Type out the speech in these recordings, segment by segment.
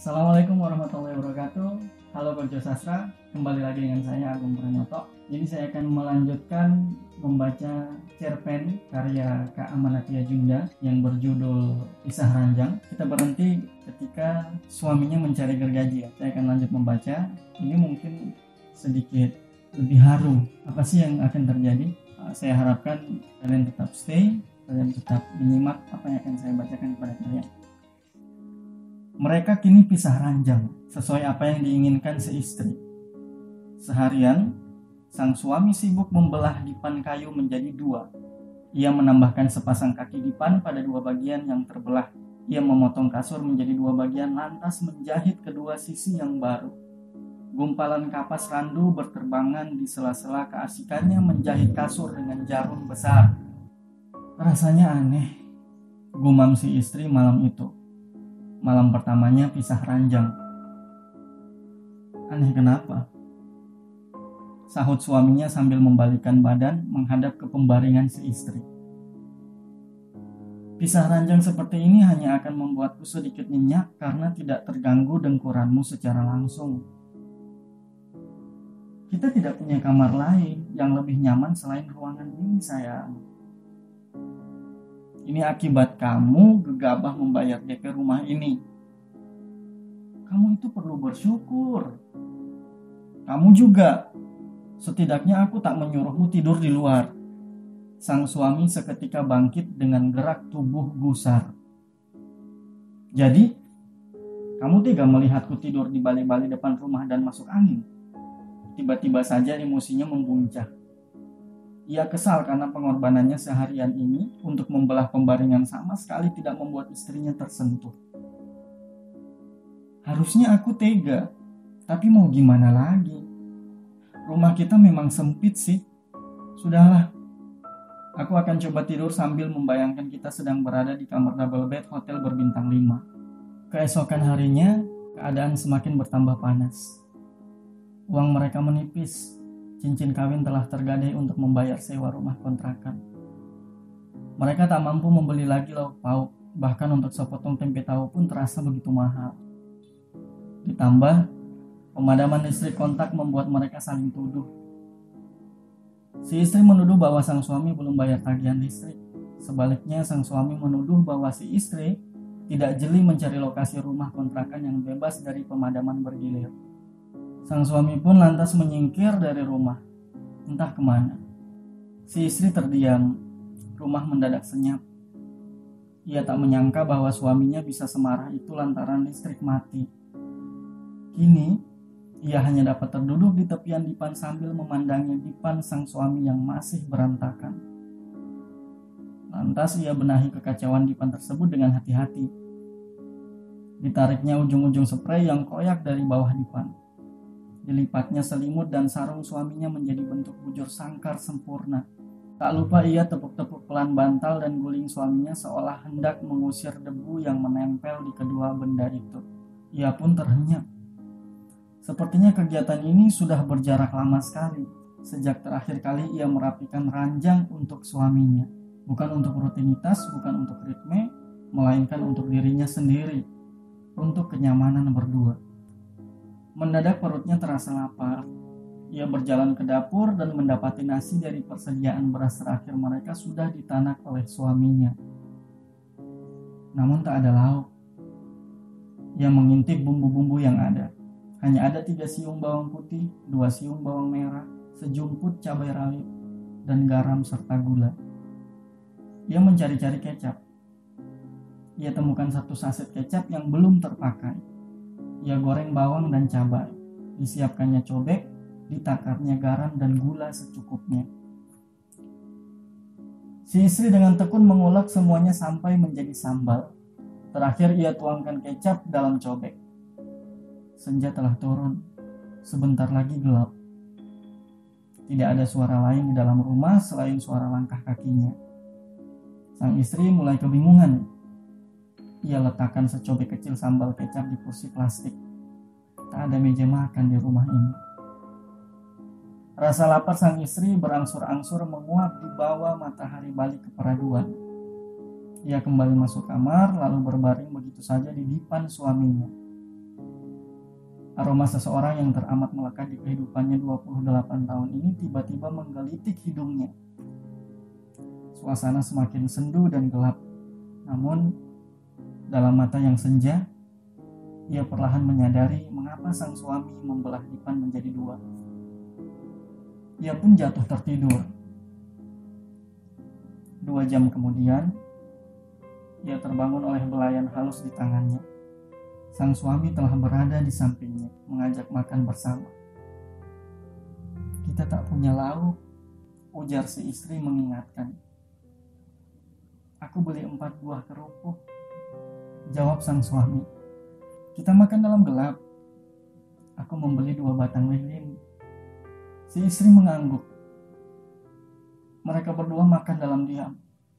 Assalamualaikum warahmatullahi wabarakatuh. Halo Berjo Sastra, kembali lagi dengan saya Agung Pranoto. Jadi saya akan melanjutkan membaca cerpen karya Kak Amanatia Junda yang berjudul Kisah Ranjang. Kita berhenti ketika suaminya mencari gergaji. Saya akan lanjut membaca. Ini mungkin sedikit lebih haru. Apa sih yang akan terjadi? Saya harapkan kalian tetap stay, kalian tetap menyimak apa yang akan saya bacakan kepada kalian. Mereka kini pisah ranjang, sesuai apa yang diinginkan si istri. Seharian, sang suami sibuk membelah dipan kayu menjadi dua. Ia menambahkan sepasang kaki dipan pada dua bagian yang terbelah. Ia memotong kasur menjadi dua bagian lantas menjahit kedua sisi yang baru. Gumpalan kapas randu berterbangan di sela-sela keasikannya menjahit kasur dengan jarum besar. Rasanya aneh, gumam si istri malam itu. Malam pertamanya pisah ranjang. Aneh kenapa? Sahut suaminya sambil membalikkan badan menghadap ke pembaringan si istri. Pisah ranjang seperti ini hanya akan membuatku sedikit nyenyak karena tidak terganggu dengkuranmu secara langsung. Kita tidak punya kamar lain yang lebih nyaman selain ruangan ini, sayang. Ini akibat kamu gegabah membayar DP rumah ini. Kamu itu perlu bersyukur. Kamu juga. Setidaknya aku tak menyuruhmu tidur di luar. Sang suami seketika bangkit dengan gerak tubuh gusar. Jadi, kamu tega melihatku tidur di balik-balik depan rumah dan masuk angin? Tiba-tiba saja emosinya membuncah. Ia kesal karena pengorbanannya seharian ini untuk membelah pembaringan sama sekali tidak membuat istrinya tersentuh. Harusnya aku tega, tapi mau gimana lagi? Rumah kita memang sempit sih. Sudahlah, aku akan coba tidur sambil membayangkan kita sedang berada di kamar double bed hotel berbintang 5. Keesokan harinya, keadaan semakin bertambah panas. Uang mereka menipis. Cincin kawin telah tergadai untuk membayar sewa rumah kontrakan. Mereka tak mampu membeli lagi lauk pauk, bahkan untuk sepotong tempe tahu pun terasa begitu mahal. Ditambah, pemadaman listrik kontak membuat mereka saling tuduh. Si istri menuduh bahwa sang suami belum bayar tagihan listrik. Sebaliknya, sang suami menuduh bahwa si istri tidak jeli mencari lokasi rumah kontrakan yang bebas dari pemadaman bergilir. Sang suami pun lantas menyingkir dari rumah, entah kemana. Si istri terdiam, rumah mendadak senyap. Ia tak menyangka bahwa suaminya bisa semarah itu lantaran listrik mati. Kini, ia hanya dapat terduduk di tepian dipan sambil memandangi dipan sang suami yang masih berantakan. Lantas ia benahi kekacauan dipan tersebut dengan hati-hati. Ditariknya ujung-ujung sprei yang koyak dari bawah dipan. Dilipatnya selimut dan sarung suaminya menjadi bentuk bujur sangkar sempurna. Tak lupa ia tepuk-tepuk pelan bantal dan guling suaminya seolah hendak mengusir debu yang menempel di kedua benda itu. Ia pun terhenyak. Sepertinya kegiatan ini sudah berjarak lama sekali. Sejak terakhir kali ia merapikan ranjang untuk suaminya. Bukan untuk rutinitas, bukan untuk ritme, melainkan untuk dirinya sendiri. Untuk kenyamanan berdua. Mendadak perutnya terasa lapar. Ia berjalan ke dapur dan mendapati nasi dari persediaan beras terakhir mereka sudah ditanak oleh suaminya. Namun tak ada lauk. Ia mengintip bumbu-bumbu yang ada. Hanya ada 3 siung bawang putih, 2 siung bawang merah, sejumput cabai rawit, dan garam serta gula. Ia mencari-cari kecap. Ia temukan 1 saset kecap yang belum terpakai. Ia goreng bawang dan cabai, disiapkannya cobek, ditakarnya garam dan gula secukupnya. Si istri dengan tekun mengulek semuanya sampai menjadi sambal. Terakhir ia tuangkan kecap dalam cobek. Senja telah turun, sebentar lagi gelap. Tidak ada suara lain di dalam rumah selain suara langkah kakinya. Sang istri mulai kebingungan. Ia letakkan secobek kecil sambal kecap di kursi plastik. Tak ada meja makan di rumah ini. Rasa lapar sang istri berangsur-angsur menguap di bawah matahari balik keperaduan. Ia kembali masuk kamar lalu berbaring begitu saja di dipan suaminya. Aroma seseorang yang teramat melekat di kehidupannya 28 tahun ini tiba-tiba menggelitik hidungnya. Suasana semakin sendu dan gelap. Namun, dalam mata yang senja, ia perlahan menyadari mengapa sang suami membelah Dipan menjadi dua. Ia pun jatuh tertidur. 2 jam kemudian, ia terbangun oleh belayan halus di tangannya. Sang suami telah berada di sampingnya, mengajak makan bersama. "Kita tak punya lauk," ujar si istri mengingatkan. "Aku beli 4 buah kerupuk," jawab sang suami. "Kita makan dalam gelap." "Aku membeli 2 batang lilin." Si istri mengangguk. Mereka berdua makan dalam diam.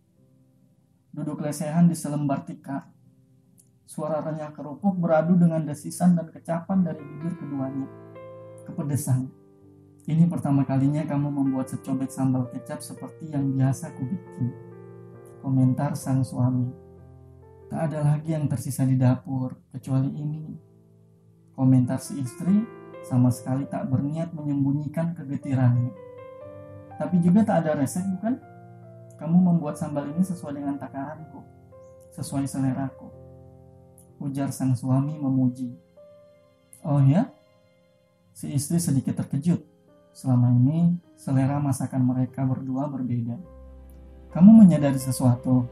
Duduk lesehan di selembar tikar. Suara renyah kerupuk beradu dengan desisan dan kecapan dari bibir keduanya. "Kepedesan. Ini pertama kalinya kamu membuat secobek sambal kecap seperti yang biasa kubikin," komentar sang suami. "Tak ada lagi yang tersisa di dapur kecuali ini," komentar si istri, sama sekali tak berniat menyembunyikan kegetirannya. "Tapi juga tak ada resep, bukan? Kamu membuat sambal ini sesuai dengan takaranku, sesuai seleraku," ujar sang suami memuji. "Oh ya?" Si istri sedikit terkejut. Selama ini selera masakan mereka berdua berbeda. "Kamu menyadari sesuatu?"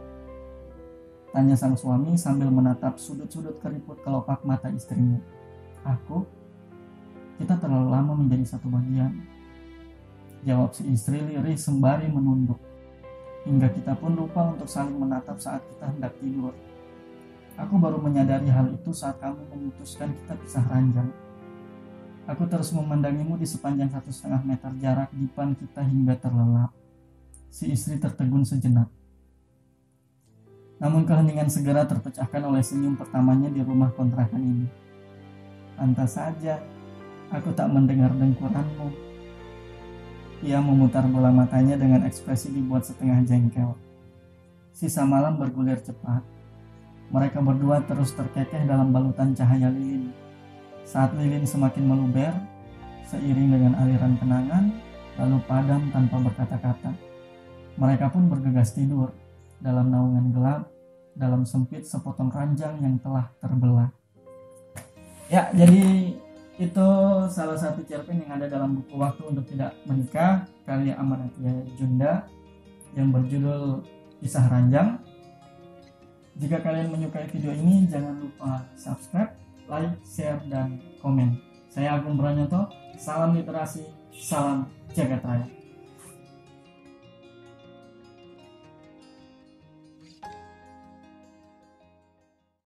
tanya sang suami sambil menatap sudut-sudut keriput kelopak mata istrinya. "Aku? Kita terlalu lama menjadi satu bagian," jawab si istri lirih sembari menunduk. "Hingga kita pun lupa untuk saling menatap saat kita hendak tidur. Aku baru menyadari hal itu saat kamu memutuskan kita pisah ranjang. Aku terus memandangimu di sepanjang 1,5 meter jarak Dipan kita hingga terlelap." Si istri tertegun sejenak. Namun keheningan segera terpecahkan oleh senyum pertamanya di rumah kontrakan ini. "Pantas saja aku tak mendengar dengkuranmu." Ia memutar bola matanya dengan ekspresi dibuat setengah jengkel. Sisa malam bergulir cepat. Mereka berdua terus terkekeh dalam balutan cahaya lilin. Saat lilin semakin meluber, seiring dengan aliran kenangan, lalu padam tanpa berkata-kata. Mereka pun bergegas tidur dalam naungan gelap, dalam sempit sepotong ranjang yang telah terbelah. Ya, jadi itu salah satu cerpen yang ada dalam buku Waktu untuk Tidak Menikah karya Amartya Djunda yang berjudul Pisah Ranjang. Jika kalian menyukai video ini, jangan lupa subscribe, like, share, dan komen. Saya Agung Pranyoto, salam literasi, salam jagat raya.